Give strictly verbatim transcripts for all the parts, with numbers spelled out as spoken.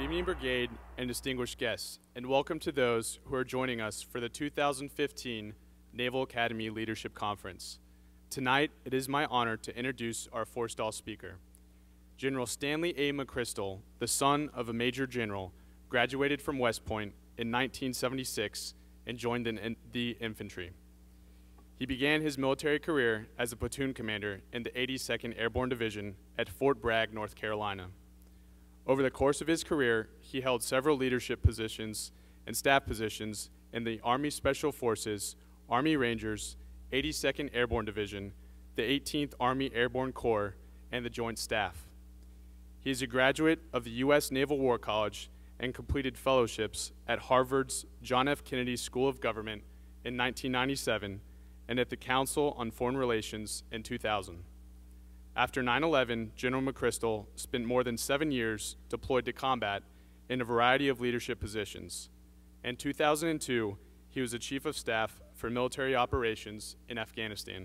evening, Brigade and distinguished guests, and welcome to those who are joining us for the two thousand fifteen Naval Academy Leadership Conference. Tonight, it is my honor to introduce our Forstall speaker. General Stanley A. McChrystal, the son of a major general, graduated from West Point in nineteen seventy-six and joined in, in the infantry. He began his military career as a platoon commander in the eighty-second Airborne Division at Fort Bragg, North Carolina. Over the course of his career, he held several leadership positions and staff positions in the Army Special Forces, Army Rangers, eighty-second Airborne Division, the eighteenth Army Airborne Corps, and the Joint Staff. He is a graduate of the U S Naval War College and completed fellowships at Harvard's John F. Kennedy School of Government in nineteen ninety-seven and at the Council on Foreign Relations in two thousand. After nine eleven, General McChrystal spent more than seven years deployed to combat in a variety of leadership positions. In two thousand two, he was the Chief of Staff for Military Operations in Afghanistan.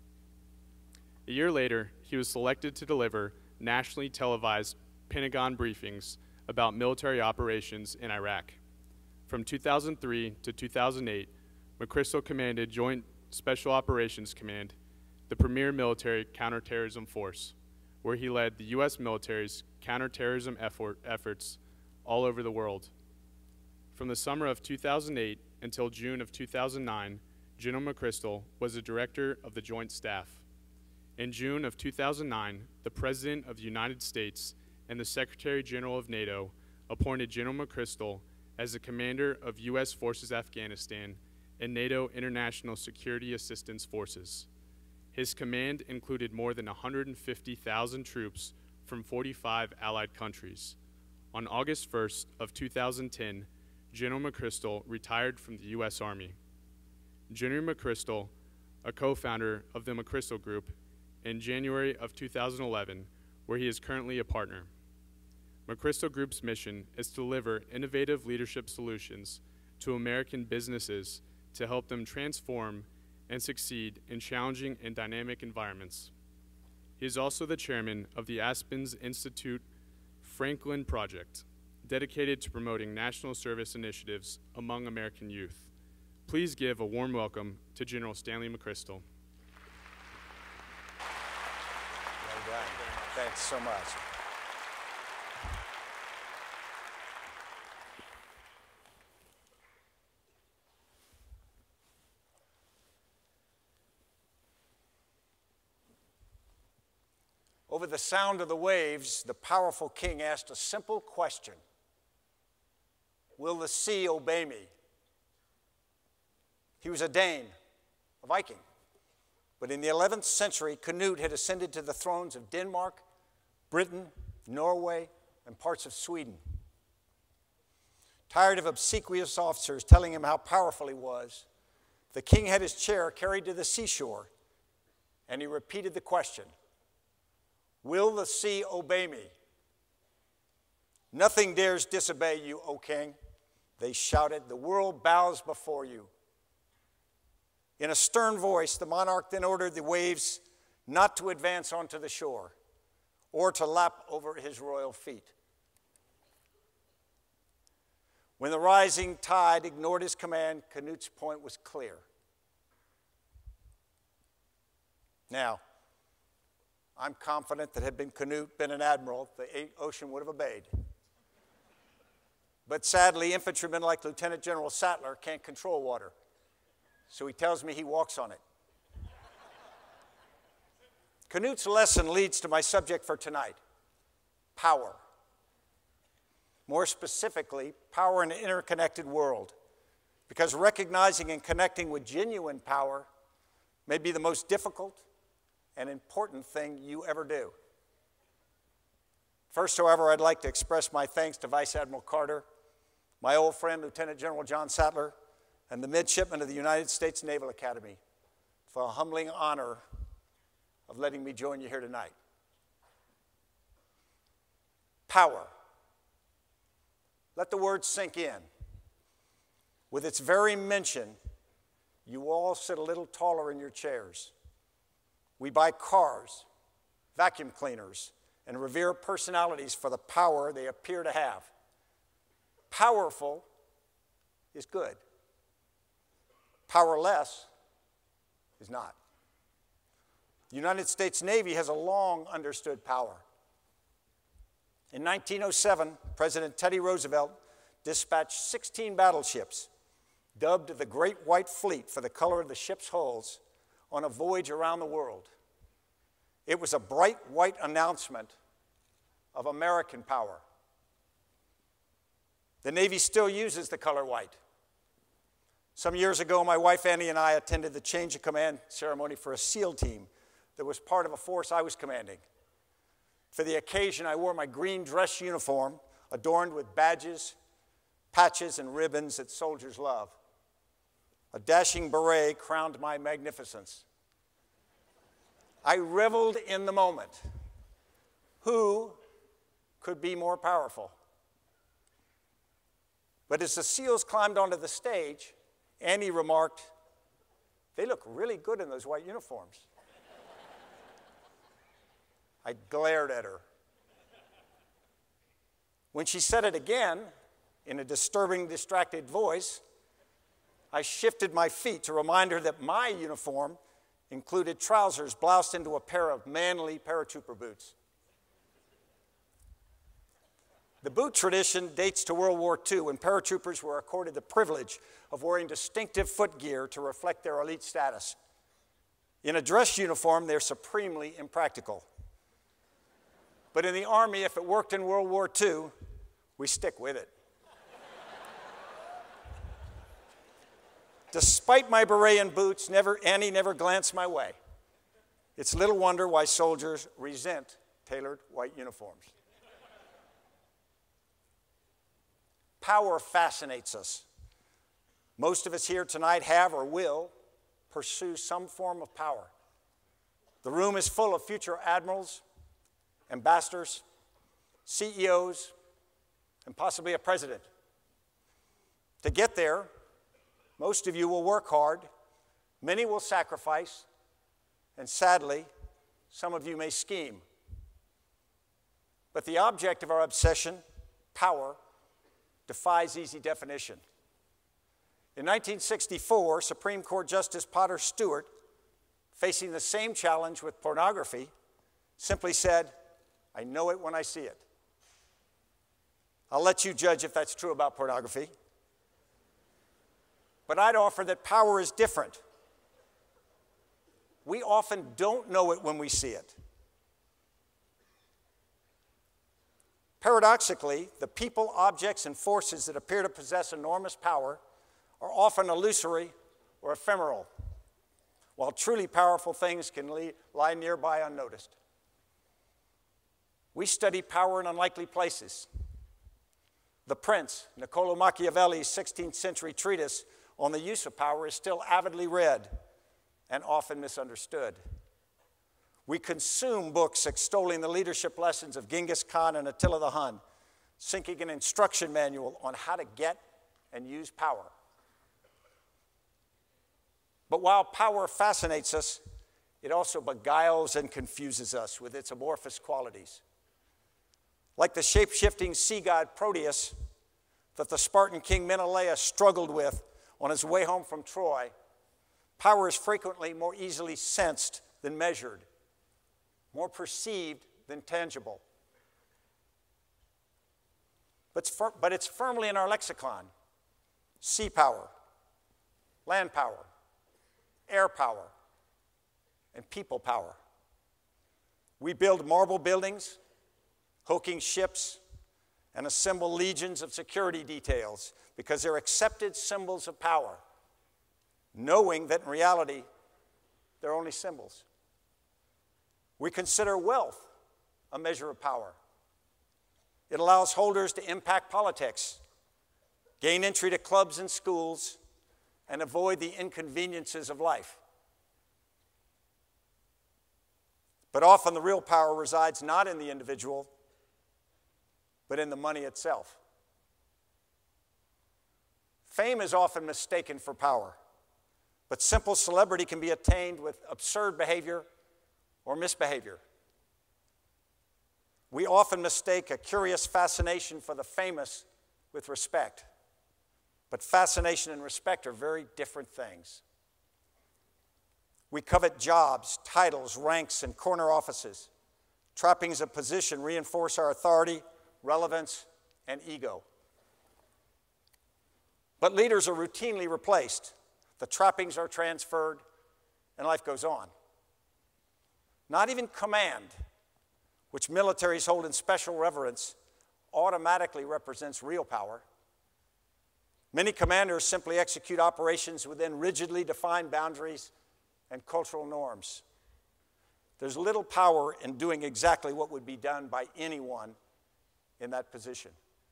A year later, he was selected to deliver nationally televised Pentagon briefings about military operations in Iraq. From two thousand three to two thousand eight, McChrystal commanded Joint Special Operations Command, the premier military counterterrorism force, where he led the U S military's counterterrorism effort, efforts all over the world. From the summer of two thousand eight until June of two thousand nine, General McChrystal was the director of the Joint Staff. In June of two thousand nine, the President of the United States and the Secretary General of NATO appointed General McChrystal as the commander of U S Forces Afghanistan and NATO International Security Assistance Forces. His command included more than one hundred fifty thousand troops from forty-five allied countries. On August first of two thousand ten, General McChrystal retired from the U S Army. General McChrystal, a co-founder of the McChrystal Group, in January of two thousand eleven, where he is currently a partner. McChrystal Group's mission is to deliver innovative leadership solutions to American businesses to help them transform and succeed in challenging and dynamic environments. He is also the chairman of the Aspens Institute Franklin Project, dedicated to promoting national service initiatives among American youth. Please give a warm welcome to General Stanley McChrystal. Well done. Thanks so much. Over the sound of the waves, the powerful king asked a simple question: will the sea obey me? He was a Dane, a Viking. But in the eleventh century, Canute had ascended to the thrones of Denmark, Britain, Norway, and parts of Sweden. Tired of obsequious officers telling him how powerful he was, the king had his chair carried to the seashore, and he repeated the question: will the sea obey me? Nothing dares disobey you, O king, they shouted. The world bows before you. In a stern voice, the monarch then ordered the waves not to advance onto the shore or to lap over his royal feet. When the rising tide ignored his command, Canute's point was clear. Now, I'm confident that had been Canute been an admiral, the ocean would have obeyed. But sadly, infantrymen like Lieutenant General Sattler can't control water. So he tells me he walks on it. Canute's lesson leads to my subject for tonight: power. More specifically, power in an interconnected world. Because recognizing and connecting with genuine power may be the most difficult and important thing you ever do. First, however, I'd like to express my thanks to Vice Admiral Carter, my old friend Lieutenant General John Sattler, and the midshipmen of the United States Naval Academy for a humbling honor of letting me join you here tonight. Power. Let the word sink in. With its very mention, you all sit a little taller in your chairs. We buy cars, vacuum cleaners, and revere personalities for the power they appear to have. Powerful is good. Powerless is not. The United States Navy has a long understood power. In nineteen oh seven, President Teddy Roosevelt dispatched sixteen battleships, dubbed the Great White Fleet for the color of the ship's hulls, on a voyage around the world. It was a bright white announcement of American power. The Navy still uses the color white. Some years ago, my wife Annie and I attended the change of command ceremony for a SEAL team that was part of a force I was commanding. For the occasion, I wore my green dress uniform, adorned with badges, patches, and ribbons that soldiers love. A dashing beret crowned my magnificence. I reveled in the moment. Who could be more powerful? But as the SEALs climbed onto the stage, Annie remarked, "They look really good in those white uniforms." I glared at her. When she said it again, in a disturbing, distracted voice, I shifted my feet to remind her that my uniform included trousers bloused into a pair of manly paratrooper boots. The boot tradition dates to World War Two, when paratroopers were accorded the privilege of wearing distinctive footgear to reflect their elite status. In a dress uniform, they're supremely impractical. But in the Army, if it worked in World War Two, we stick with it. Despite my beret and boots, never, Annie never glanced my way. It's little wonder why soldiers resent tailored white uniforms. Power fascinates us. Most of us here tonight have or will pursue some form of power. The room is full of future admirals, ambassadors, C E Os, and possibly a president. To get there, most of you will work hard, many will sacrifice, and sadly, some of you may scheme. But the object of our obsession, power, defies easy definition. In nineteen sixty-four, Supreme Court Justice Potter Stewart, facing the same challenge with pornography, simply said, "I know it when I see it." I'll let you judge if that's true about pornography. But I'd offer that power is different. We often don't know it when we see it. Paradoxically, the people, objects, and forces that appear to possess enormous power are often illusory or ephemeral, while truly powerful things can lie nearby unnoticed. We study power in unlikely places. The Prince, Niccolo Machiavelli's sixteenth century treatise on the use of power, is still avidly read and often misunderstood. We consume books extolling the leadership lessons of Genghis Khan and Attila the Hun, seeking an instruction manual on how to get and use power. But while power fascinates us, it also beguiles and confuses us with its amorphous qualities. Like the shape-shifting sea god Proteus that the Spartan king Menelaus struggled with on his way home from Troy, power is frequently more easily sensed than measured, more perceived than tangible. But, but it's firmly in our lexicon. Sea power, land power, air power, and people power. We build marble buildings, hulking ships, and assemble legions of security details because they're accepted symbols of power, knowing that in reality, they're only symbols. We consider wealth a measure of power. It allows holders to impact politics, gain entry to clubs and schools, and avoid the inconveniences of life. But often the real power resides not in the individual, but in the money itself. Fame is often mistaken for power, but simple celebrity can be attained with absurd behavior or misbehavior. We often mistake a curious fascination for the famous with respect. But fascination and respect are very different things. We covet jobs, titles, ranks, and corner offices. Trappings of position reinforce our authority, relevance, and ego. But leaders are routinely replaced. The trappings are transferred, and life goes on. Not even command, which militaries hold in special reverence, automatically represents real power. Many commanders simply execute operations within rigidly defined boundaries and cultural norms. There's little power in doing exactly what would be done by anyone in that position.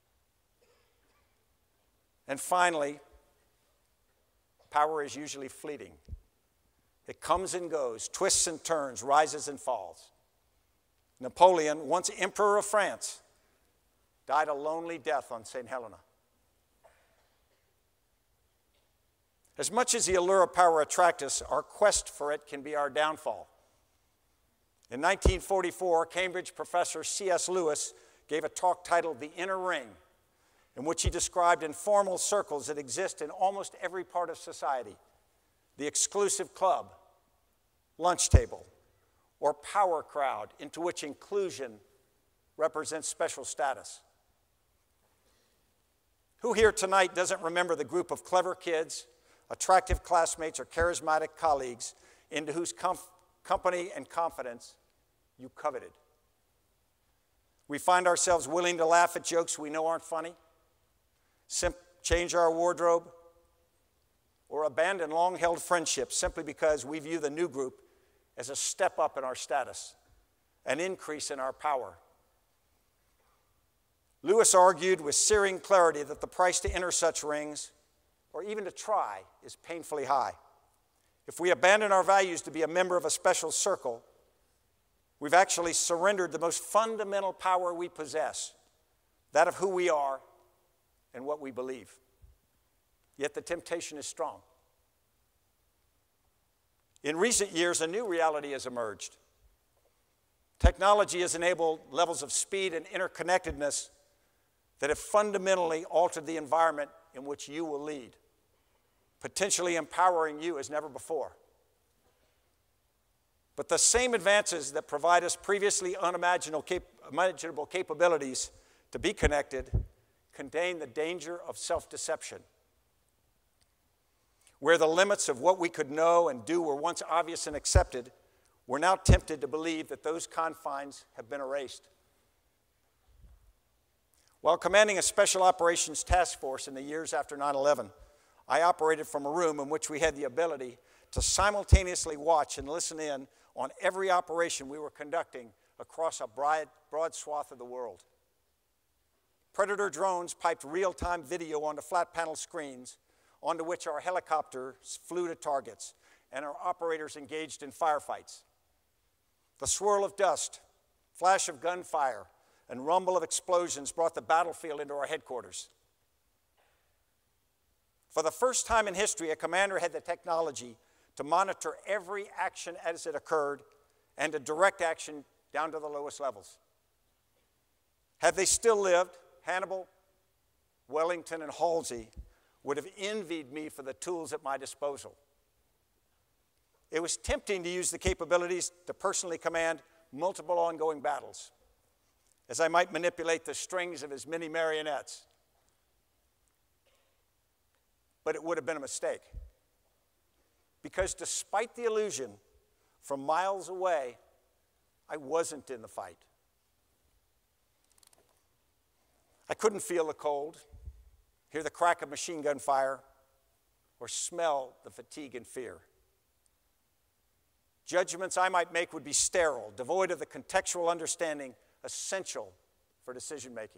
And finally, power is usually fleeting. It comes and goes, twists and turns, rises and falls. Napoleon, once Emperor of France, died a lonely death on Saint Helena. As much as the allure of power attracts us, our quest for it can be our downfall. In nineteen forty-four, Cambridge professor C S Lewis gave a talk titled The Inner Ring, in which he described informal circles that exist in almost every part of society: the exclusive club, lunch table, or power crowd, into which inclusion represents special status. Who here tonight doesn't remember the group of clever kids, attractive classmates, or charismatic colleagues into whose comf- company and confidence you coveted? We find ourselves willing to laugh at jokes we know aren't funny, sim- change our wardrobe, or abandon long-held friendships simply because we view the new group as a step up in our status, an increase in our power. Lewis argued with searing clarity that the price to enter such rings, or even to try, is painfully high. If we abandon our values to be a member of a special circle, we've actually surrendered the most fundamental power we possess, that of who we are and what we believe. Yet the temptation is strong. In recent years, a new reality has emerged. Technology has enabled levels of speed and interconnectedness that have fundamentally altered the environment in which you will lead, potentially empowering you as never before. But the same advances that provide us previously unimaginable cap- imaginable capabilities to be connected contain the danger of self-deception. Where the limits of what we could know and do were once obvious and accepted, we're now tempted to believe that those confines have been erased. While commanding a special operations task force in the years after nine eleven, I operated from a room in which we had the ability to simultaneously watch and listen in on every operation we were conducting across a broad, broad swath of the world. Predator drones piped real-time video onto flat panel screens onto which our helicopters flew to targets and our operators engaged in firefights. The swirl of dust, flash of gunfire, and rumble of explosions brought the battlefield into our headquarters. For the first time in history, a commander had the technology to monitor every action as it occurred and to direct action down to the lowest levels. Had they still lived, Hannibal, Wellington, and Halsey would have envied me for the tools at my disposal. It was tempting to use the capabilities to personally command multiple ongoing battles, as I might manipulate the strings of his many marionettes. But it would have been a mistake. Because despite the illusion, from miles away, I wasn't in the fight. I couldn't feel the cold, hear the crack of machine gun fire, or smell the fatigue and fear. Judgments I might make would be sterile, devoid of the contextual understanding essential for decision making.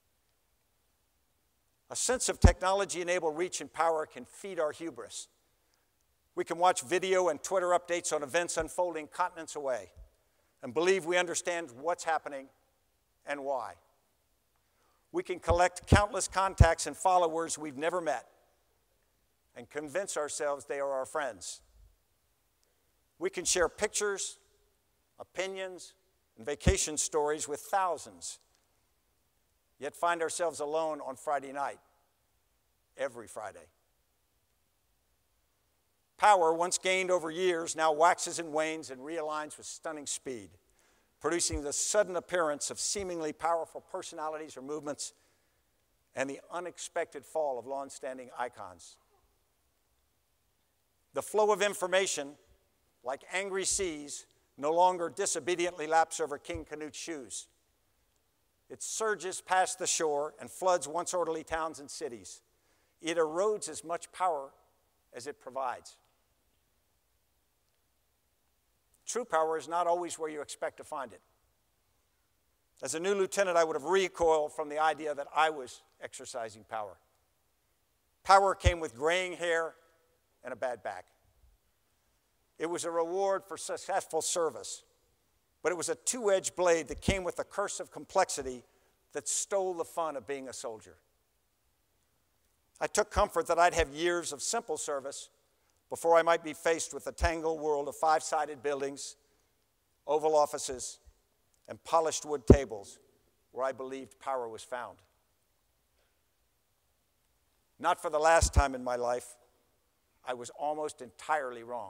A sense of technology-enabled reach and power can feed our hubris. We can watch video and Twitter updates on events unfolding continents away and believe we understand what's happening and why. We can collect countless contacts and followers we've never met and convince ourselves they are our friends. We can share pictures, opinions, and vacation stories with thousands yet find ourselves alone on Friday night, every Friday. Power, once gained over years, now waxes and wanes and realigns with stunning speed, producing the sudden appearance of seemingly powerful personalities or movements and the unexpected fall of long-standing icons. The flow of information, like angry seas, no longer disobediently laps over King Canute's shoes. It surges past the shore and floods once orderly towns and cities. It erodes as much power as it provides. True power is not always where you expect to find it. As a new lieutenant, I would have recoiled from the idea that I was exercising power. Power came with graying hair and a bad back. It was a reward for successful service, but it was a two-edged blade that came with a curse of complexity that stole the fun of being a soldier. I took comfort that I'd have years of simple service before I might be faced with the tangled world of five-sided buildings, oval offices, and polished wood tables where I believed power was found. Not for the last time in my life, I was almost entirely wrong.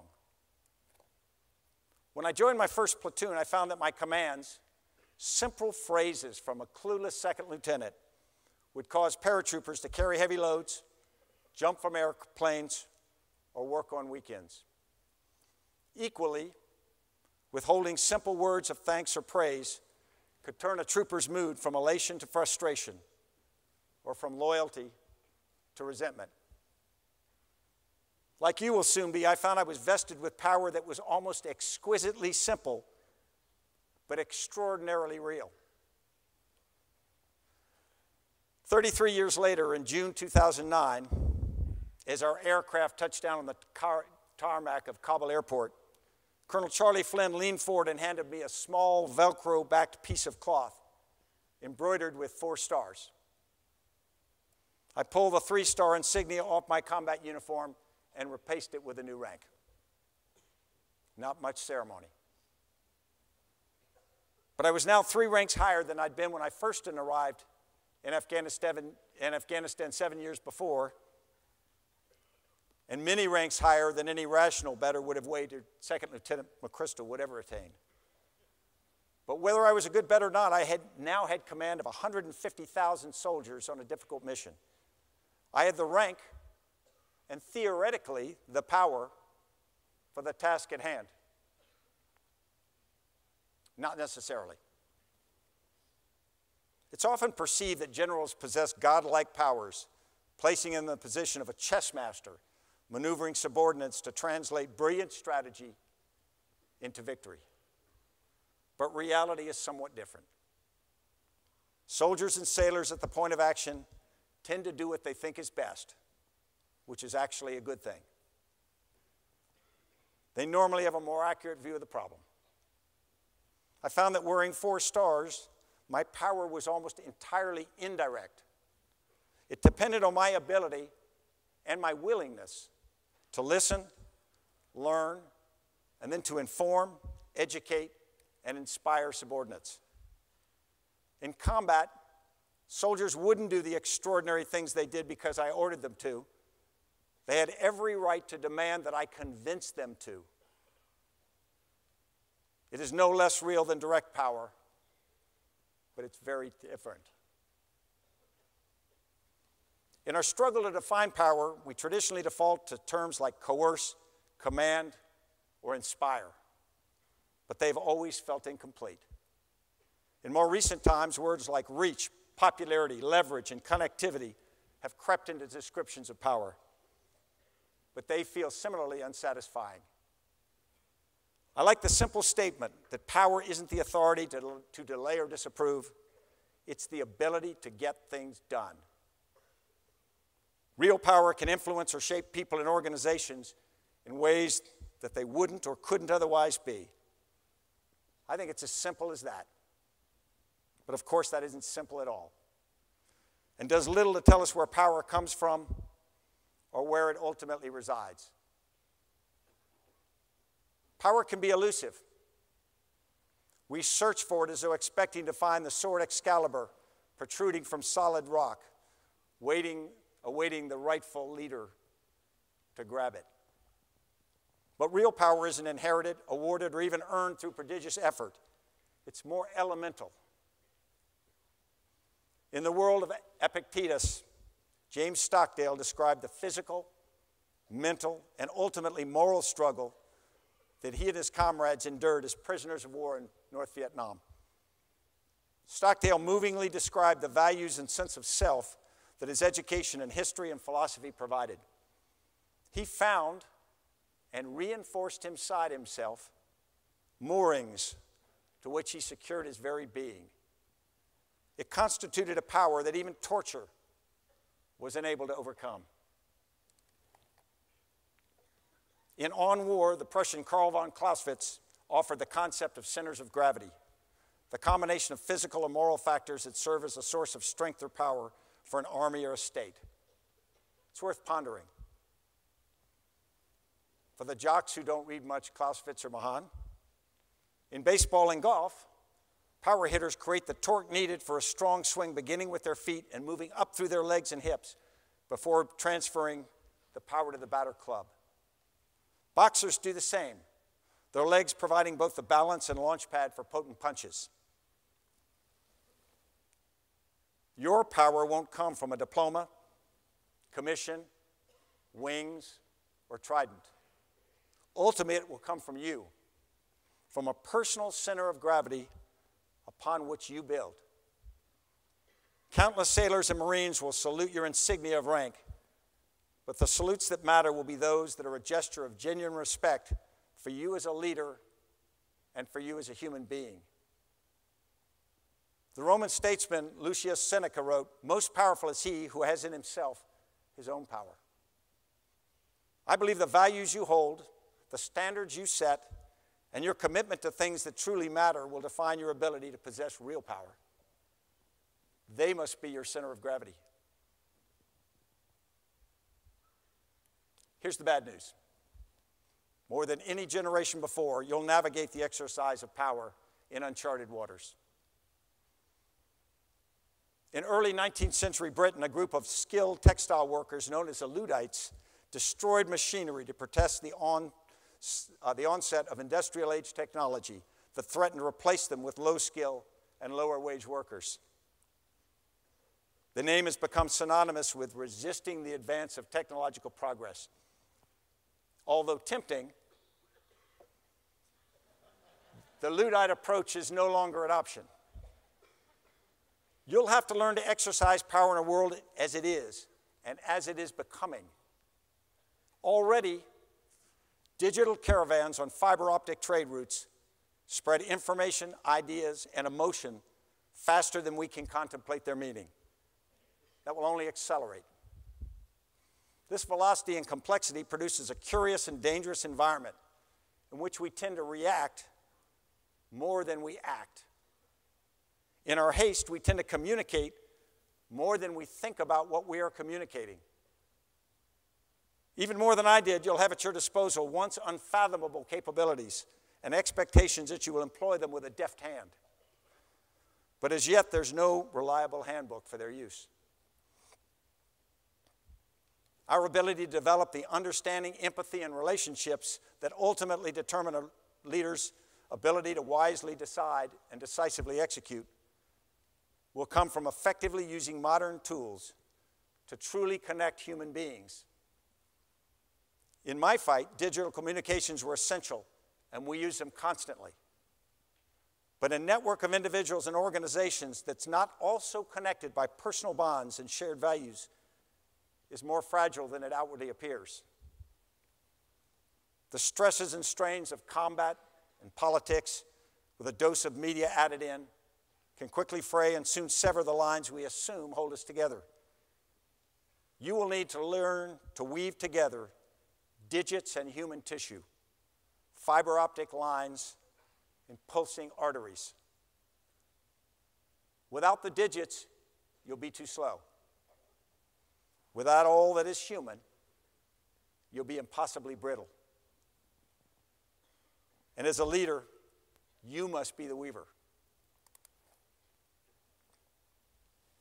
When I joined my first platoon, I found that my commands, simple phrases from a clueless second lieutenant, would cause paratroopers to carry heavy loads, jump from airplanes, or work on weekends. Equally, withholding simple words of thanks or praise could turn a trooper's mood from elation to frustration, or from loyalty to resentment. Like you will soon be, I found I was vested with power that was almost exquisitely simple, but extraordinarily real. thirty-three years later, in June two thousand nine, as our aircraft touched down on the car tarmac of Kabul Airport, Colonel Charlie Flynn leaned forward and handed me a small Velcro-backed piece of cloth embroidered with four stars. I pulled the three-star insignia off my combat uniform and replaced it with a new rank. Not much ceremony. But I was now three ranks higher than I'd been when I first arrived in Afghanistan, in Afghanistan seven years before, and many ranks higher than any rational better would have waited Second Lieutenant McChrystal would ever attain. But whether I was a good bet or not, I had now had command of one hundred fifty thousand soldiers on a difficult mission. I had the rank and theoretically the power for the task at hand. Not necessarily. It's often perceived that generals possess godlike powers, placing them in the position of a chess master, maneuvering subordinates to translate brilliant strategy into victory. But reality is somewhat different. Soldiers and sailors at the point of action tend to do what they think is best, which is actually a good thing. They normally have a more accurate view of the problem. I found that wearing four stars, my power was almost entirely indirect. It depended on my ability and my willingness to listen, learn, and then to inform, educate, and inspire subordinates. In combat, soldiers wouldn't do the extraordinary things they did because I ordered them to. They had every right to demand that I convince them to. It is no less real than direct power, but it's very different. In our struggle to define power, we traditionally default to terms like coerce, command, or inspire, but they've always felt incomplete. In more recent times, words like reach, popularity, leverage, and connectivity have crept into descriptions of power, but they feel similarly unsatisfying. I like the simple statement that power isn't the authority to, to delay or disapprove, it's the ability to get things done. Real power can influence or shape people and organizations in ways that they wouldn't or couldn't otherwise be. I think it's as simple as that. But of course, that isn't simple at all, and does little to tell us where power comes from or where it ultimately resides. Power can be elusive. We search for it as though expecting to find the sword Excalibur protruding from solid rock, waiting, awaiting the rightful leader to grab it. But real power isn't inherited, awarded, or even earned through prodigious effort. It's more elemental. In the world of Epictetus, James Stockdale described the physical, mental, and ultimately moral struggle that he and his comrades endured as prisoners of war in North Vietnam. Stockdale movingly described the values and sense of self that his education in history and philosophy provided. He found and reinforced inside himself moorings to which he secured his very being. It constituted a power that even torture was unable to overcome. In On War, the Prussian Karl von Clausewitz offered the concept of centers of gravity, the combination of physical and moral factors that serve as a source of strength or power for an army or a state. It's worth pondering. For the jocks who don't read much Clausewitz or Mahan, in baseball and golf, power hitters create the torque needed for a strong swing beginning with their feet and moving up through their legs and hips before transferring the power to the batter club. Boxers do the same, their legs providing both the balance and launch pad for potent punches. Your power won't come from a diploma, commission, wings, or trident. Ultimately, it will come from you, from a personal center of gravity upon which you build. Countless sailors and Marines will salute your insignia of rank, but the salutes that matter will be those that are a gesture of genuine respect for you as a leader and for you as a human being. The Roman statesman Lucius Seneca wrote, "Most powerful is he who has in himself his own power." I believe the values you hold, the standards you set, and your commitment to things that truly matter will define your ability to possess real power. They must be your center of gravity. Here's the bad news. More than any generation before, you'll navigate the exercise of power in uncharted waters. In early nineteenth century Britain, a group of skilled textile workers known as the Luddites destroyed machinery to protest the, on, uh, the onset of industrial age technology that threatened to replace them with low skill and lower wage workers. The name has become synonymous with resisting the advance of technological progress. Although tempting, the Luddite approach is no longer an option. You'll have to learn to exercise power in a world as it is and as it is becoming. Already, digital caravans on fiber optic trade routes spread information, ideas, and emotion faster than we can contemplate their meaning. That will only accelerate. This velocity and complexity produces a curious and dangerous environment in which we tend to react more than we act. In our haste, we tend to communicate more than we think about what we are communicating. Even more than I did, you'll have at your disposal once unfathomable capabilities and expectations that you will employ them with a deft hand. But as yet, there's no reliable handbook for their use. Our ability to develop the understanding, empathy, and relationships that ultimately determine a leader's ability to wisely decide and decisively execute will come from effectively using modern tools to truly connect human beings. In my fight, digital communications were essential, and we use them constantly. But a network of individuals and organizations that's not also connected by personal bonds and shared values is more fragile than it outwardly appears. The stresses and strains of combat and politics, with a dose of media added in, can quickly fray and soon sever the lines we assume hold us together. You will need to learn to weave together digits and human tissue, fiber optic lines, and pulsing arteries. Without the digits, you'll be too slow. Without all that is human, you'll be impossibly brittle. And as a leader, you must be the weaver.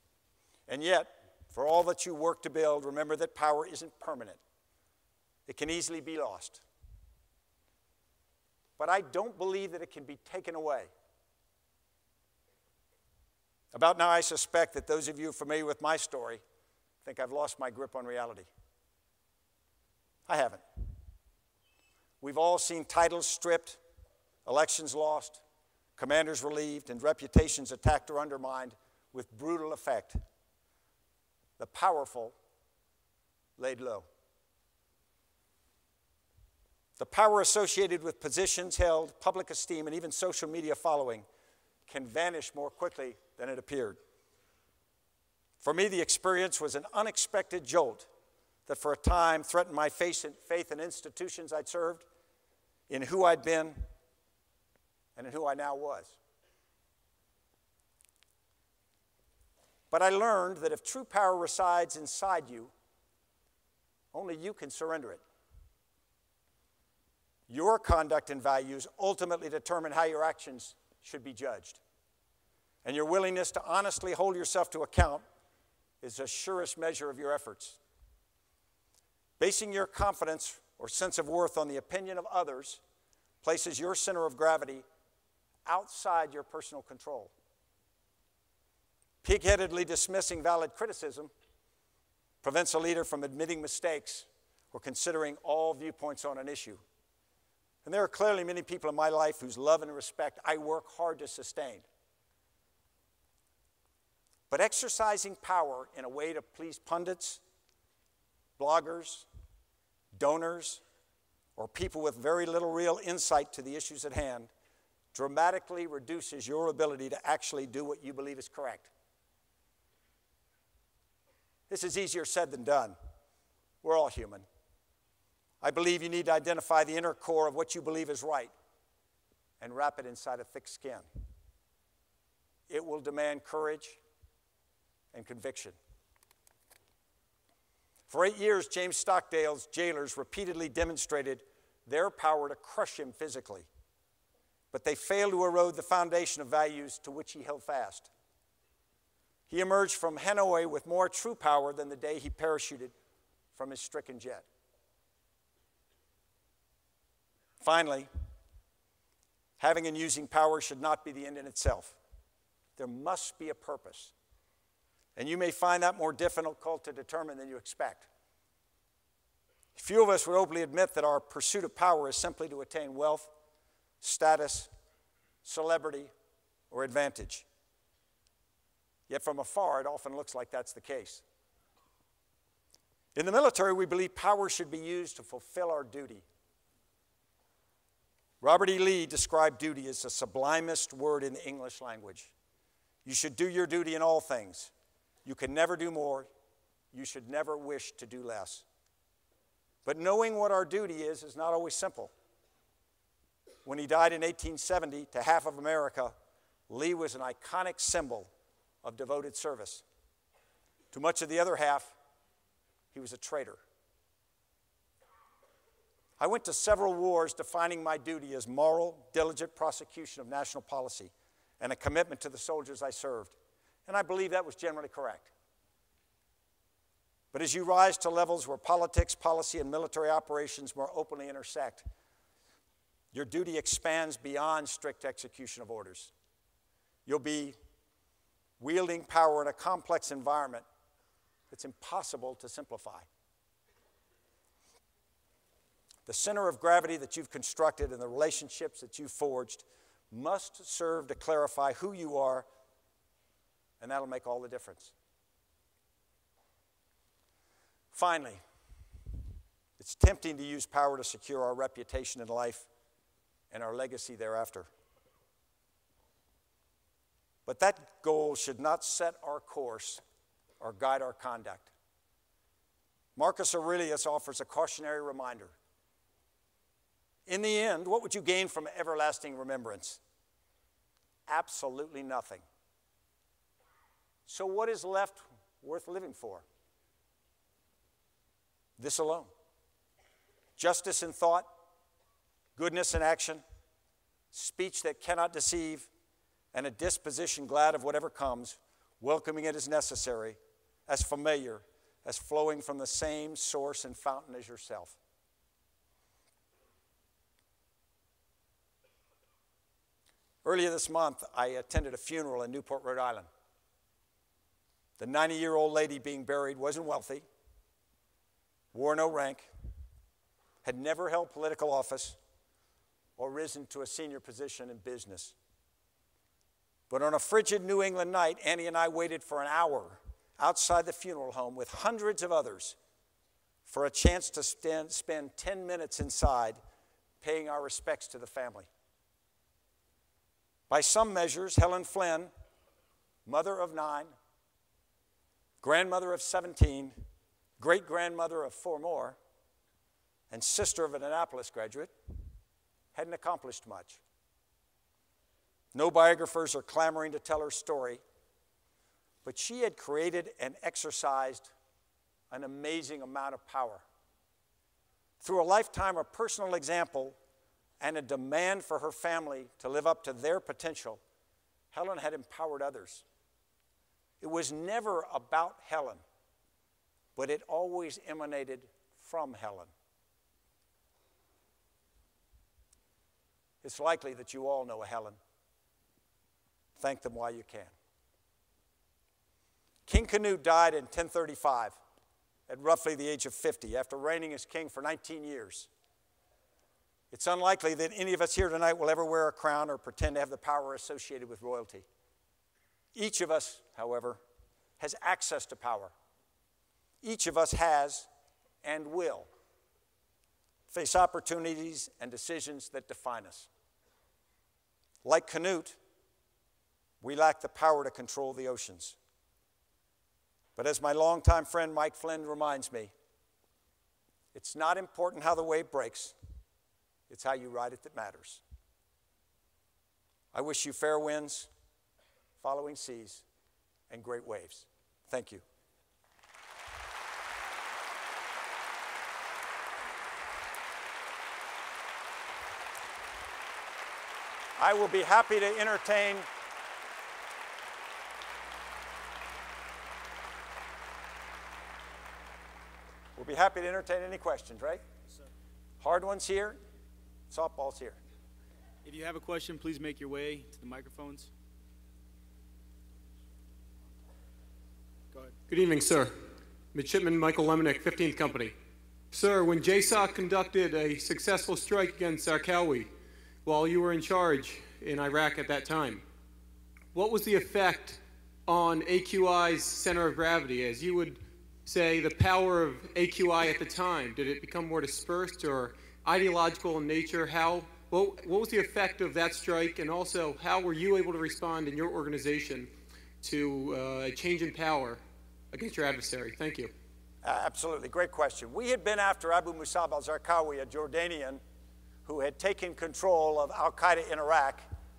And yet, for all that you work to build, remember that power isn't permanent. It can easily be lost. But I don't believe that it can be taken away. About now, I suspect that those of you familiar with my story think I've lost my grip on reality. I haven't. We've all seen titles stripped, elections lost, commanders relieved, and reputations attacked or undermined with brutal effect. The powerful laid low. The power associated with positions held, public esteem, and even social media following can vanish more quickly than it appeared. For me, the experience was an unexpected jolt that for a time threatened my faith in institutions I'd served, in who I'd been, and in who I now was. But I learned that if true power resides inside you, only you can surrender it. Your conduct and values ultimately determine how your actions should be judged. And your willingness to honestly hold yourself to account is the surest measure of your efforts. Basing your confidence or sense of worth on the opinion of others places your center of gravity outside your personal control. Pig-headedly dismissing valid criticism prevents a leader from admitting mistakes or considering all viewpoints on an issue. And there are clearly many people in my life whose love and respect I work hard to sustain. But exercising power in a way to please pundits, bloggers, donors, or people with very little real insight to the issues at hand dramatically reduces your ability to actually do what you believe is correct. This is easier said than done. We're all human. I believe you need to identify the inner core of what you believe is right and wrap it inside a thick skin. It will demand courage and conviction. For eight years, James Stockdale's jailers repeatedly demonstrated their power to crush him physically, but they failed to erode the foundation of values to which he held fast. He emerged from Hanoi with more true power than the day he parachuted from his stricken jet. Finally, having and using power should not be the end in itself. There must be a purpose. And you may find that more difficult to determine than you expect. Few of us would openly admit that our pursuit of power is simply to attain wealth, status, celebrity, or advantage. Yet from afar, it often looks like that's the case. In the military, we believe power should be used to fulfill our duty. Robert E. Lee described duty as the sublimest word in the English language. You should do your duty in all things. You can never do more. You should never wish to do less. But knowing what our duty is is not always simple. When he died in eighteen seventy to half of America, Lee was an iconic symbol of devoted service. To much of the other half, he was a traitor. I went to several wars defining my duty as moral, diligent prosecution of national policy and a commitment to the soldiers I served. And I believe that was generally correct. But as you rise to levels where politics, policy, and military operations more openly intersect, your duty expands beyond strict execution of orders. You'll be wielding power in a complex environment that's impossible to simplify. The center of gravity that you've constructed and the relationships that you've forged must serve to clarify who you are, and that'll make all the difference. Finally, it's tempting to use power to secure our reputation in life and our legacy thereafter. But that goal should not set our course or guide our conduct. Marcus Aurelius offers a cautionary reminder. In the end, what would you gain from everlasting remembrance? Absolutely nothing. So what is left worth living for? This alone. Justice in thought, goodness in action, speech that cannot deceive, and a disposition glad of whatever comes, welcoming it as necessary, as familiar as flowing from the same source and fountain as yourself. Earlier this month, I attended a funeral in Newport, Rhode Island. The ninety-year-old lady being buried wasn't wealthy, wore no rank, had never held political office, or risen to a senior position in business. But on a frigid New England night, Annie and I waited for an hour outside the funeral home with hundreds of others for a chance to stand, spend ten minutes inside paying our respects to the family. By some measures, Helen Flynn, mother of nine, grandmother of seventeen, great-grandmother of four more, and sister of an Annapolis graduate, hadn't accomplished much. No biographers are clamoring to tell her story, but she had created and exercised an amazing amount of power. Through a lifetime of personal example and a demand for her family to live up to their potential, Helen had empowered others. It was never about Helen, but it always emanated from Helen. It's likely that you all know a Helen. Thank them while you can. King Canute died in ten thirty-five at roughly the age of fifty after reigning as king for nineteen years. It's unlikely that any of us here tonight will ever wear a crown or pretend to have the power associated with royalty. Each of us, however, has access to power. Each of us has and will face opportunities and decisions that define us. Like Canute, we lack the power to control the oceans. But as my longtime friend Mike Flynn reminds me, it's not important how the wave breaks, it's how you ride it that matters. I wish you fair winds, following seas, and great waves. Thank you. I will be happy to entertain We'll be happy to entertain any questions, right? Yes, sir. Hard ones here, softballs here. If you have a question, please make your way to the microphones. Go ahead. Good evening, sir. Midshipman Michael Lemonick, fifteenth Company. Sir, when J SOC conducted a successful strike against Zarqawi while you were in charge in Iraq at that time, what was the effect on A Q I's center of gravity? As you would say, the power of A Q I at the time, did it become more dispersed or ideological in nature? How, what, what was the effect of that strike, and also how were you able to respond in your organization to uh, a change in power against your adversary? Thank you. Uh, absolutely, great question. We had been after Abu Musab al-Zarqawi, a Jordanian who had taken control of al-Qaeda in Iraq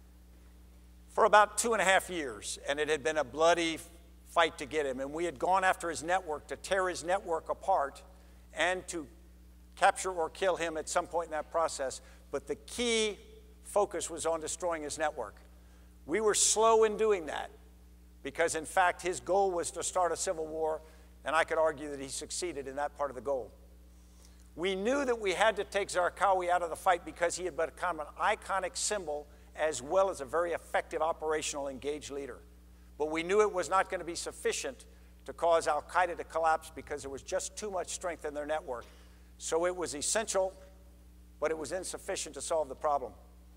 for about two and a half years, and it had been a bloody fight to get him. And we had gone after his network to tear his network apart and to capture or kill him at some point in that process. But the key focus was on destroying his network. We were slow in doing that because, in fact, his goal was to start a civil war, and I could argue that he succeeded in that part of the goal. We knew that we had to take Zarqawi out of the fight because he had become an iconic symbol as well as a very effective operational engaged leader. But we knew it was not going to be sufficient to cause al-Qaeda to collapse because there was just too much strength in their network. So it was essential, but it was insufficient to solve the problem.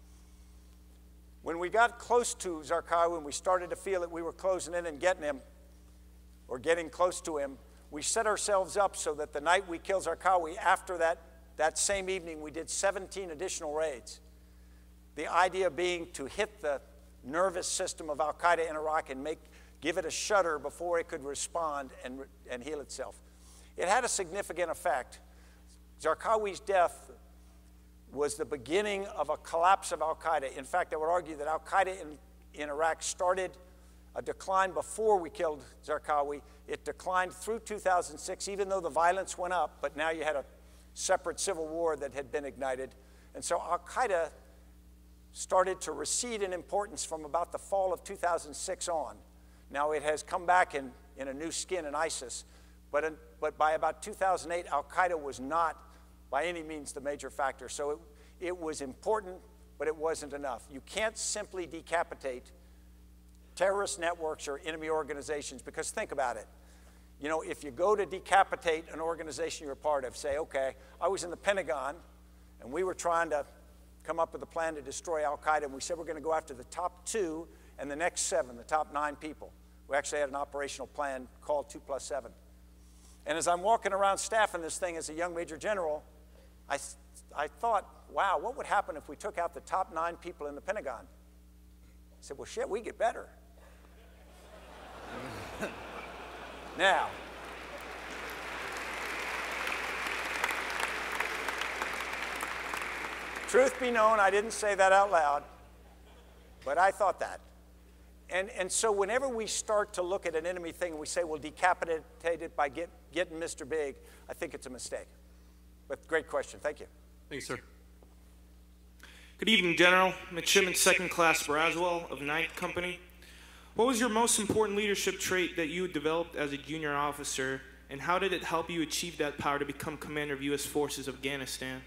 When we got close to Zarqawi and we started to feel that we were closing in and getting him, or getting close to him, we set ourselves up so that the night we killed Zarqawi, after that, that same evening, we did seventeen additional raids. The idea being to hit the nervous system of al-Qaeda in Iraq and make, give it a shudder before it could respond and, and heal itself. It had a significant effect. Zarqawi's death was the beginning of a collapse of al-Qaeda. In fact, I would argue that al-Qaeda in, in Iraq started a decline before we killed Zarqawi. It declined through two thousand six, even though the violence went up, but now you had a separate civil war that had been ignited. And so al-Qaeda started to recede in importance from about the fall of two thousand six on. Now it has come back in, in a new skin in ISIS. But, in, but by about two thousand eight, Al-Qaeda was not by any means the major factor. So it, it was important, but it wasn't enough. You can't simply decapitate terrorist networks or enemy organizations, because think about it. You know, if you go to decapitate an organization you're a part of, say, okay, I was in the Pentagon, and we were trying to come up with a plan to destroy Al-Qaeda, and we said we're going to go after the top two and the next seven, the top nine people. We actually had an operational plan called two plus seven. And as I'm walking around staffing this thing as a young major general, I, I thought, wow, what would happen if we took out the top nine people in the Pentagon? I said, well, shit, we get better. Now, truth be known, I didn't say that out loud, but I thought that. And, and so whenever we start to look at an enemy thing and we say we'll decapitate it by get, getting Mister Big, I think it's a mistake. But great question. Thank you. Thanks, sir. Good evening, General. Midshipman Second Class Braswell of ninth Company. What was your most important leadership trait that you developed as a junior officer, and how did it help you achieve that power to become commander of U S Forces of Afghanistan?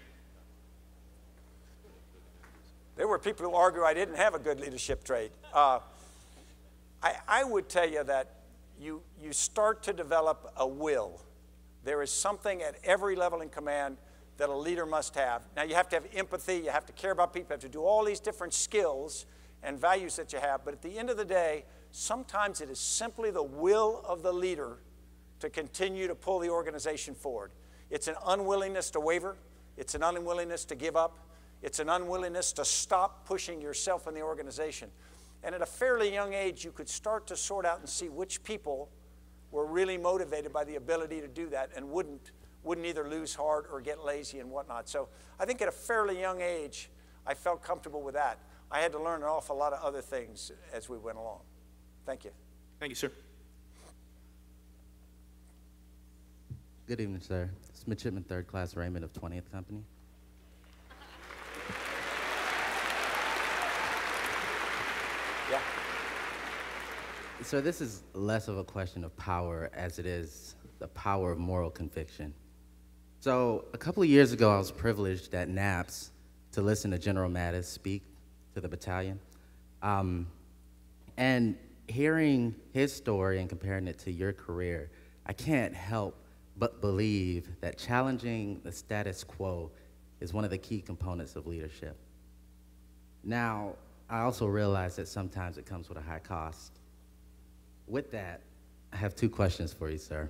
There were people who argue I didn't have a good leadership trait. Uh, I, I would tell you that you, you start to develop a will. There is something at every level in command that a leader must have. Now, you have to have empathy, you have to care about people, you have to do all these different skills and values that you have, but at the end of the day, sometimes it is simply the will of the leader to continue to pull the organization forward. It's an unwillingness to waver, it's an unwillingness to give up, it's an unwillingness to stop pushing yourself in the organization. And at a fairly young age, you could start to sort out and see which people were really motivated by the ability to do that and wouldn't, wouldn't either lose heart or get lazy and whatnot. So I think at a fairly young age, I felt comfortable with that. I had to learn an awful lot of other things as we went along. Thank you. Thank you, sir. Good evening, sir. It's Midshipman Third Class Raymond of twentieth Company. Yeah. So this is less of a question of power as it is the power of moral conviction. So a couple of years ago, I was privileged at NAPS to listen to General Mattis speak to the battalion. Um, and hearing his story and comparing it to your career, I can't help but believe that challenging the status quo is one of the key components of leadership. Now, I also realize that sometimes it comes with a high cost. With that, I have two questions for you, sir.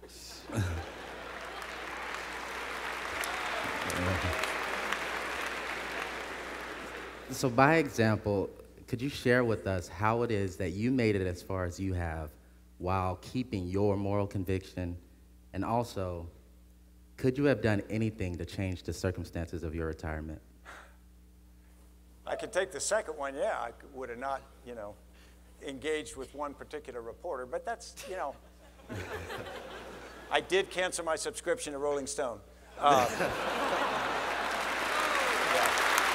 So by example, could you share with us how it is that you made it as far as you have while keeping your moral conviction? And also, could you have done anything to change the circumstances of your retirement? I could take the second one, yeah. I would have not, you know, engaged with one particular reporter, but that's, you know. I did cancel my subscription to Rolling Stone. Uh, yeah.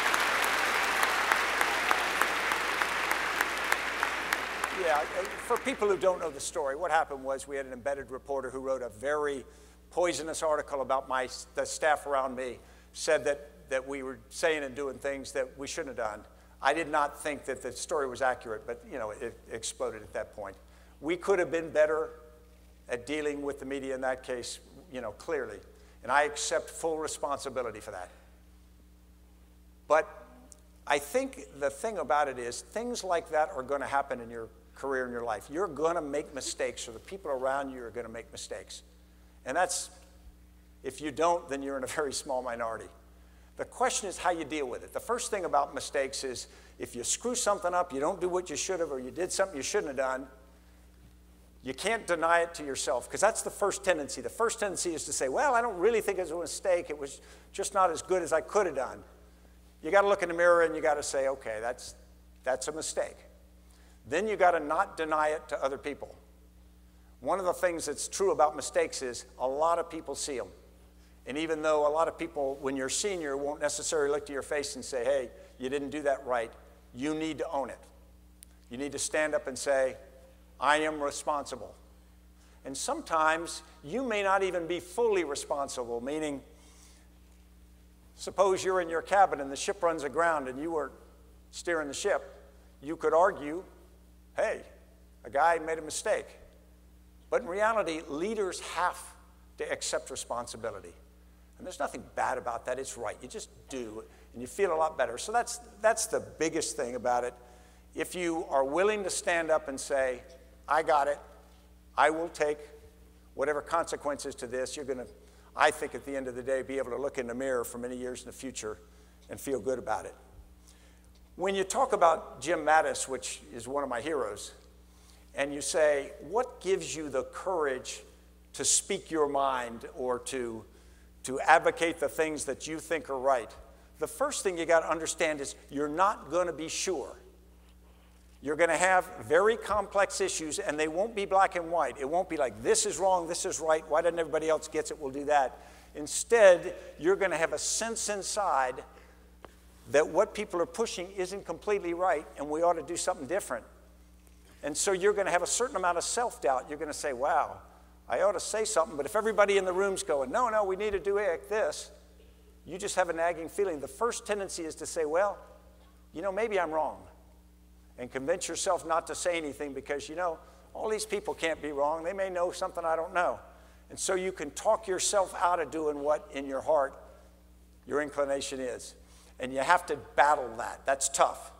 Yeah, for people who don't know the story, what happened was we had an embedded reporter who wrote a very poisonous article about my, the staff around me, said that, that we were saying and doing things that we shouldn't have done. I did not think that the story was accurate, but you know, it exploded at that point. We could have been better at dealing with the media in that case, you know, clearly, and I accept full responsibility for that. But I think the thing about it is things like that are going to happen in your career, in your life. You're going to make mistakes, or the people around you are going to make mistakes. And that's, if you don't, then you're in a very small minority. The question is how you deal with it. The first thing about mistakes is if you screw something up, you don't do what you should have, or you did something you shouldn't have done, you can't deny it to yourself, because that's the first tendency. The first tendency is to say, well, I don't really think it was a mistake. It was just not as good as I could have done. You got to look in the mirror and you got to say, okay, that's, that's a mistake. Then you got to not deny it to other people. One of the things that's true about mistakes is a lot of people see them. And even though a lot of people, when you're senior, won't necessarily look to your face and say, hey, you didn't do that right, you need to own it. You need to stand up and say, I am responsible. And sometimes you may not even be fully responsible, meaning, suppose you're in your cabin and the ship runs aground and you were steering the ship. You could argue, hey, a guy made a mistake. But in reality, leaders have to accept responsibility. And there's nothing bad about that. It's right. You just do, and you feel a lot better. So that's, that's the biggest thing about it. If you are willing to stand up and say, I got it, I will take whatever consequences to this, you're going to, I think at the end of the day, be able to look in the mirror for many years in the future and feel good about it. When you talk about Jim Mattis, which is one of my heroes, and you say, what gives you the courage to speak your mind or to, to advocate the things that you think are right? The first thing you got to understand is you're not going to be sure. You're going to have very complex issues, and they won't be black and white. It won't be like, this is wrong, this is right, why doesn't everybody else get it, we'll do that. Instead, you're going to have a sense inside that what people are pushing isn't completely right, and we ought to do something different. And so you're going to have a certain amount of self-doubt. You're going to say, wow, I ought to say something, but if everybody in the room's going, no, no, we need to do like this, you just have a nagging feeling. The first tendency is to say, well, you know, maybe I'm wrong. And convince yourself not to say anything because, you know, all these people can't be wrong. They may know something I don't know. And so you can talk yourself out of doing what in your heart your inclination is. And you have to battle that. That's tough.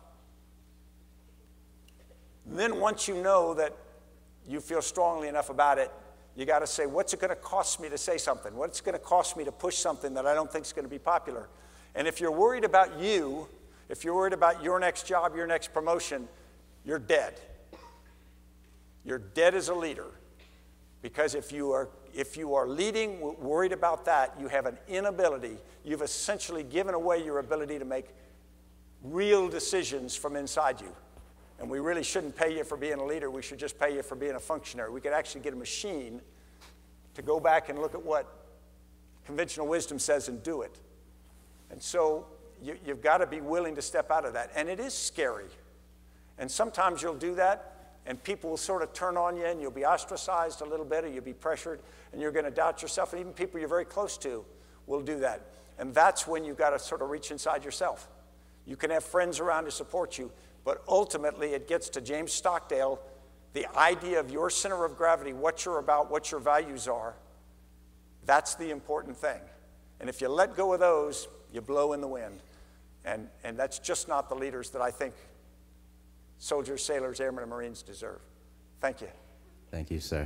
Then once you know that you feel strongly enough about it, you got to say, what's it going to cost me to say something? What's it going to cost me to push something that I don't think is going to be popular? And if you're worried about you, if you're worried about your next job, your next promotion, you're dead. You're dead as a leader. Because if you are, if you are leading worried about that, you have an inability. You've essentially given away your ability to make real decisions from inside you. And we really shouldn't pay you for being a leader. We should just pay you for being a functionary. We could actually get a machine to go back and look at what conventional wisdom says and do it. And so you, you've got to be willing to step out of that. And it is scary. And sometimes you'll do that, and people will sort of turn on you, and you'll be ostracized a little bit, or you'll be pressured, and you're going to doubt yourself. And even people you're very close to will do that. And that's when you've got to sort of reach inside yourself. You can have friends around to support you, but ultimately it gets to James Stockdale, the idea of your center of gravity, what you're about, what your values are. That's the important thing. And if you let go of those, you blow in the wind. And, and that's just not the leaders that I think soldiers, sailors, airmen, and Marines deserve. Thank you. Thank you, sir.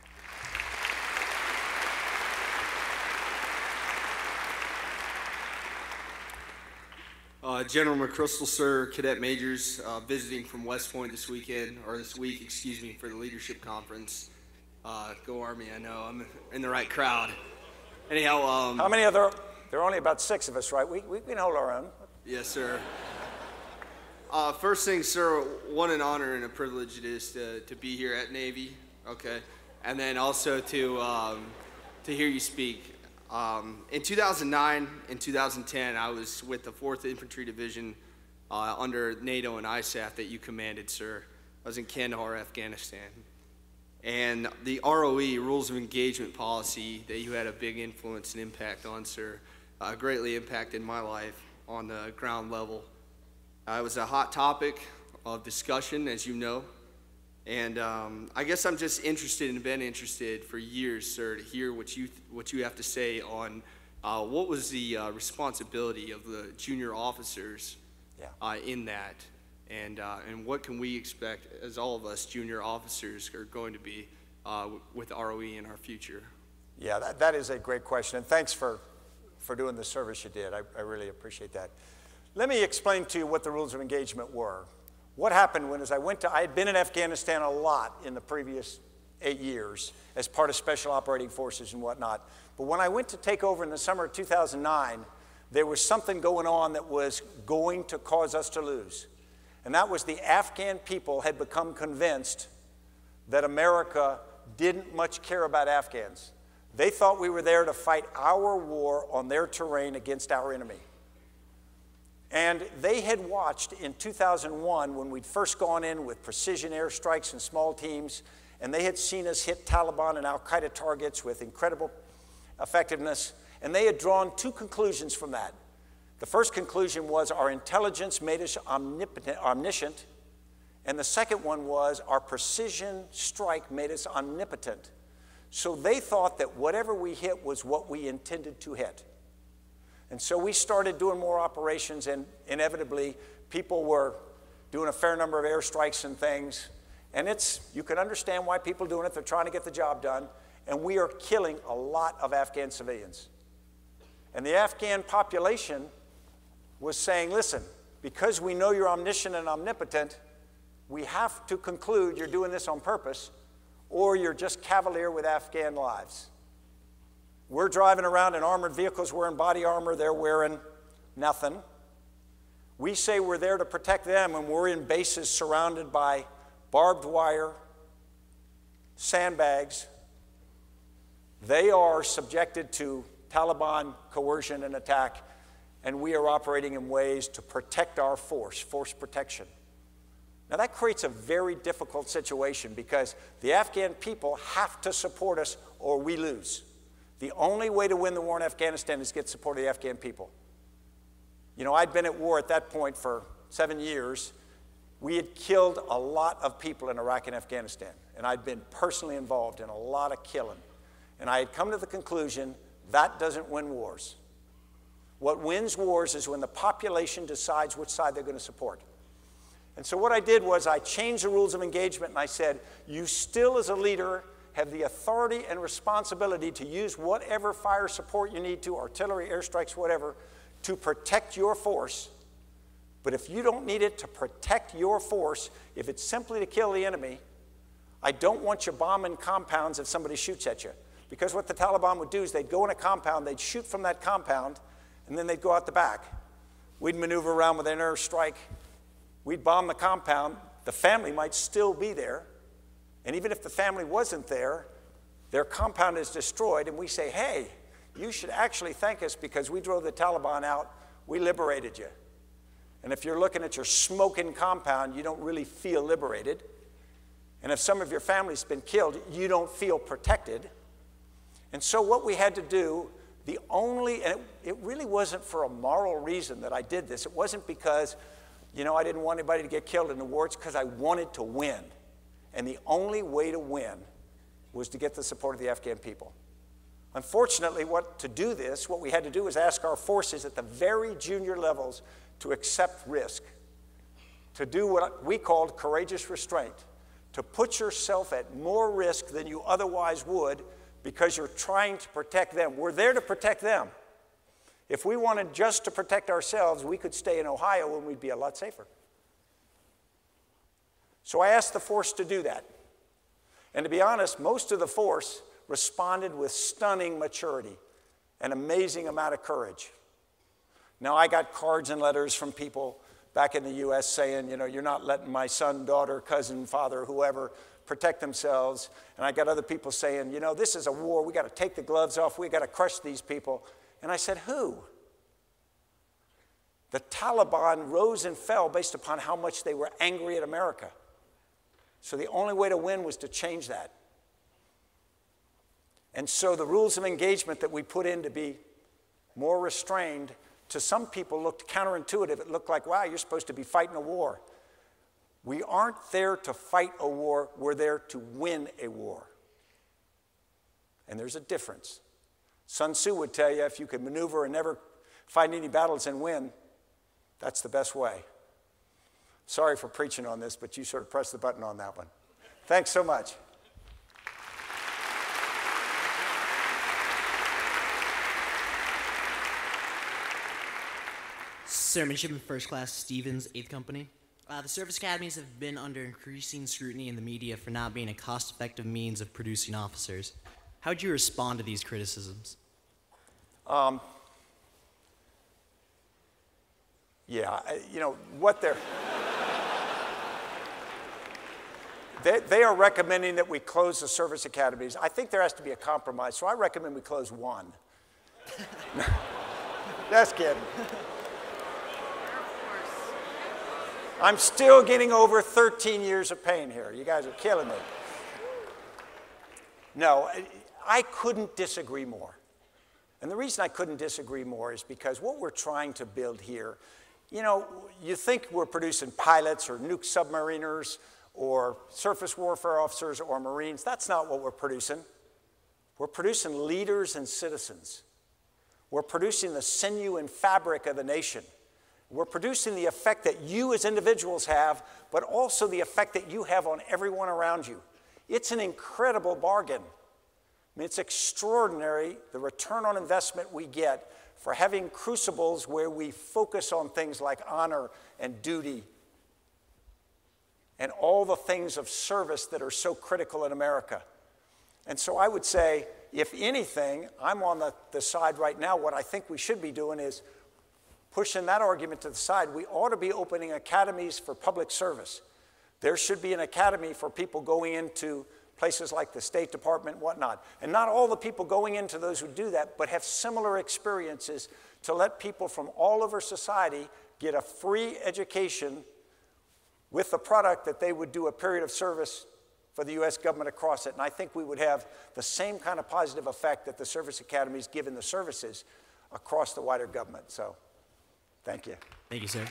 Uh, General McChrystal, sir, Cadet Majors, uh, visiting from West Point this weekend, or this week, excuse me, for the Leadership Conference. Uh, go Army, I know, I'm in the right crowd. Anyhow, um... How many other, there are only about six of us, right? We, we can hold our own. Yes, sir. Uh, first thing, sir, what an honor and a privilege it is to, to be here at Navy, okay? And then also to, um, to hear you speak. Um, in two thousand nine and two thousand ten, I was with the fourth Infantry Division uh, under NATO and I S A F that you commanded, sir. I was in Kandahar, Afghanistan. And the R O E, Rules of Engagement Policy, that you had a big influence and impact on, sir, uh, greatly impacted my life on the ground level. Uh, it was a hot topic of discussion, as you know. And um, I guess I'm just interested and been interested for years, sir, to hear what you, what you have to say on uh, what was the uh, responsibility of the junior officers yeah. uh, in that, and, uh, and what can we expect as all of us junior officers are going to be uh, with R O E in our future? Yeah, that, that is a great question, and thanks for, for doing the service you did. I, I really appreciate that. Let me explain to you what the rules of engagement were. What happened when, as I went to, I had been in Afghanistan a lot in the previous eight years as part of Special Operating Forces and whatnot. But when I went to take over in the summer of two thousand nine, there was something going on that was going to cause us to lose. And that was the Afghan people had become convinced that America didn't much care about Afghans. They thought we were there to fight our war on their terrain against our enemy. And they had watched in two thousand one, when we'd first gone in with precision airstrikes and small teams, and they had seen us hit Taliban and Al-Qaeda targets with incredible effectiveness, and they had drawn two conclusions from that. The first conclusion was our intelligence made us omnipotent, omniscient, and the second one was our precision strike made us omnipotent. So they thought that whatever we hit was what we intended to hit. And so we started doing more operations, and inevitably people were doing a fair number of airstrikes and things. And it's, you can understand why people are doing it. They're trying to get the job done. And we are killing a lot of Afghan civilians. And the Afghan population was saying, listen, because we know you're omniscient and omnipotent, we have to conclude you're doing this on purpose, or you're just cavalier with Afghan lives. We're driving around in armored vehicles wearing body armor. They're wearing nothing. We say we're there to protect them, and we're in bases surrounded by barbed wire, sandbags. They are subjected to Taliban coercion and attack, and we are operating in ways to protect our force, force protection. Now that creates a very difficult situation because the Afghan people have to support us or we lose. The only way to win the war in Afghanistan is to get support of the Afghan people. You know, I'd been at war at that point for seven years. We had killed a lot of people in Iraq and Afghanistan, and I'd been personally involved in a lot of killing. And I had come to the conclusion that doesn't win wars. What wins wars is when the population decides which side they're going to support. And so what I did was I changed the rules of engagement, and I said, you still as a leader have the authority and responsibility to use whatever fire support you need to, artillery, airstrikes, whatever, to protect your force. But if you don't need it to protect your force, if it's simply to kill the enemy, I don't want you bombing compounds if somebody shoots at you. Because what the Taliban would do is they'd go in a compound, they'd shoot from that compound, and then they'd go out the back. We'd maneuver around with an airstrike. We'd bomb the compound. The family might still be there. And even if the family wasn't there, their compound is destroyed, and we say, hey, you should actually thank us because we drove the Taliban out. We liberated you. And if you're looking at your smoking compound, you don't really feel liberated. And if some of your family's been killed, you don't feel protected. And so what we had to do, the only, and it, it really wasn't for a moral reason that I did this. It wasn't because, you know, I didn't want anybody to get killed in the war. It's because I wanted to win. And the only way to win was to get the support of the Afghan people. Unfortunately, what, to do this, what we had to do was ask our forces at the very junior levels to accept risk, to do what we called courageous restraint, to put yourself at more risk than you otherwise would because you're trying to protect them. We're there to protect them. If we wanted just to protect ourselves, we could stay in Ohio and we'd be a lot safer. So I asked the force to do that. And to be honest, most of the force responded with stunning maturity, an amazing amount of courage. Now, I got cards and letters from people back in the U S saying, you know, you're not letting my son, daughter, cousin, father, whoever, protect themselves. And I got other people saying, you know, this is a war. We got to take the gloves off. We got to crush these people. And I said, who? The Taliban rose and fell based upon how much they were angry at America. So the only way to win was to change that. And so the rules of engagement that we put in to be more restrained, to some people looked counterintuitive. It looked like, wow, you're supposed to be fighting a war. We aren't there to fight a war. We're there to win a war. And there's a difference. Sun Tzu would tell you if you could maneuver and never fight any battles and win, that's the best way. Sorry for preaching on this, but you sort of pressed the button on that one. Thanks so much. Sir, Midshipman First Class Stevens, eighth Company. Uh, the service academies have been under increasing scrutiny in the media for not being a cost-effective means of producing officers. How would you respond to these criticisms? Um, yeah, you know, what they're... They, they are recommending that we close the service academies. I think there has to be a compromise, so I recommend we close one. Just kidding. I'm still getting over thirteen years of pain here. You guys are killing me. No, I couldn't disagree more. And the reason I couldn't disagree more is because what we're trying to build here, you know, you think we're producing pilots or nuke submariners or surface warfare officers or Marines. That's not what we're producing. We're producing leaders and citizens. We're producing the sinew and fabric of the nation. We're producing the effect that you as individuals have, but also the effect that you have on everyone around you. It's an incredible bargain. I mean, it's extraordinary the return on investment we get for having crucibles where we focus on things like honor and duty and all the things of service that are so critical in America. And so I would say, if anything, I'm on the, the side right now, what I think we should be doing is pushing that argument to the side. We ought to be opening academies for public service. There should be an academy for people going into places like the State Department and whatnot. And not all the people going into those who do that, but have similar experiences to let people from all over society get a free education with the product that they would do a period of service for the U S government across it. And I think we would have the same kind of positive effect that the service academies give in the services across the wider government. So, thank you. Thank you, sir.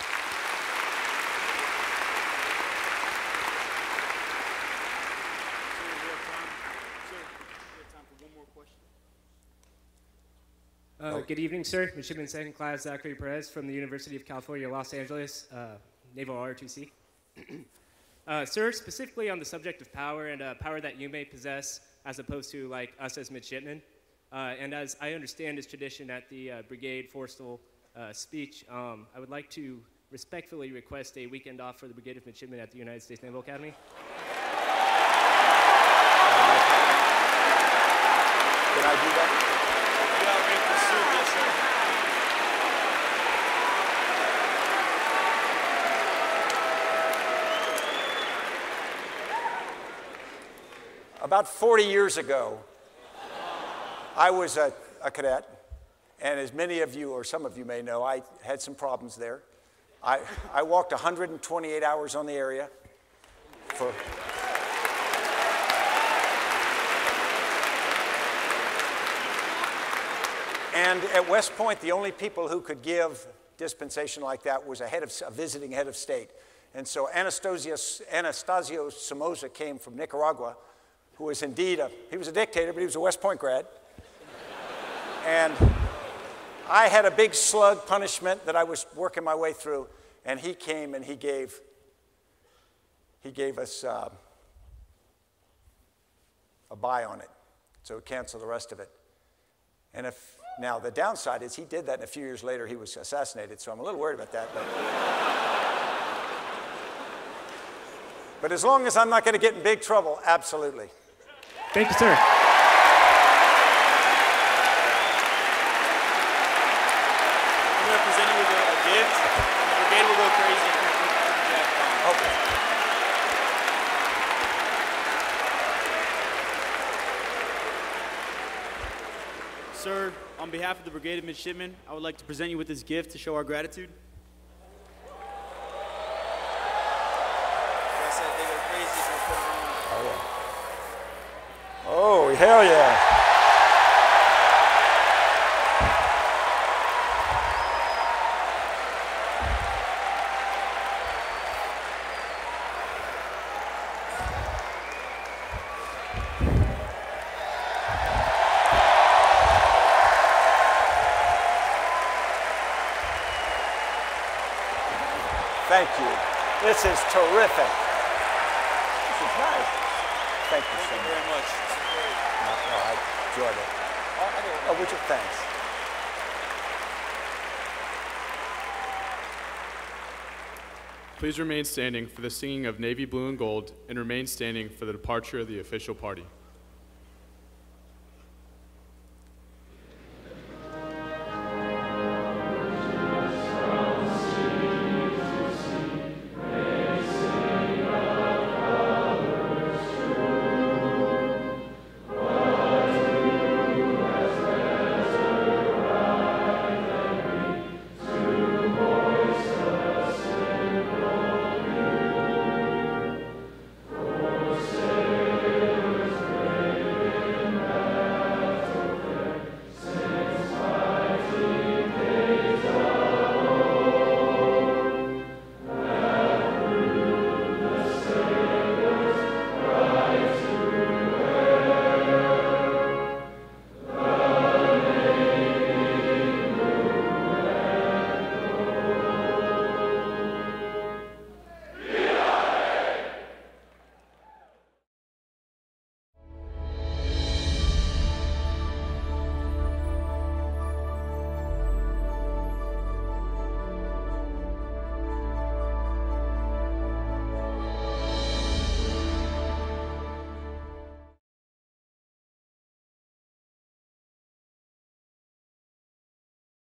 Uh, good evening, sir. Midshipman Second Class Zachary Perez from the University of California, Los Angeles, uh, Naval R O T C. uh, sir, specifically on the subject of power and uh, power that you may possess as opposed to like us as midshipmen, uh, and as I understand is tradition at the uh, Brigade Forstall uh, speech, um, I would like to respectfully request a weekend off for the Brigade of Midshipmen at the United States Naval Academy. Can I do that? About forty years ago, I was a, a cadet, and as many of you, or some of you may know, I had some problems there. I, I walked one hundred twenty-eight hours on the area for... And at West Point, the only people who could give dispensation like that was a, head of, a visiting head of state. And so Anastasio, Anastasio Somoza came from Nicaragua, who was indeed a, he was a dictator, but he was a West Point grad. And I had a big slug punishment that I was working my way through, and he came and he gave, he gave us uh, a buy on it, so we canceled the rest of it. And if, now the downside is he did that, and a few years later he was assassinated, so I'm a little worried about that. But, but as long as I'm not going to get in big trouble, absolutely. Thank you, sir. I'm going to present you with a, a gift, and the brigade will go crazy if you put the jacket on. Okay. Sir, on behalf of the Brigade of Midshipmen, I would like to present you with this gift to show our gratitude. I said they go crazy if you put it on. Oh, yeah. Oh, hell yeah. Thank you. This is terrific. This is nice. Thank you so Thank you much. very much. No, no, I enjoyed it. Oh, would you? Thanks. Please remain standing for the singing of Navy Blue and Gold, and remain standing for the departure of the official party.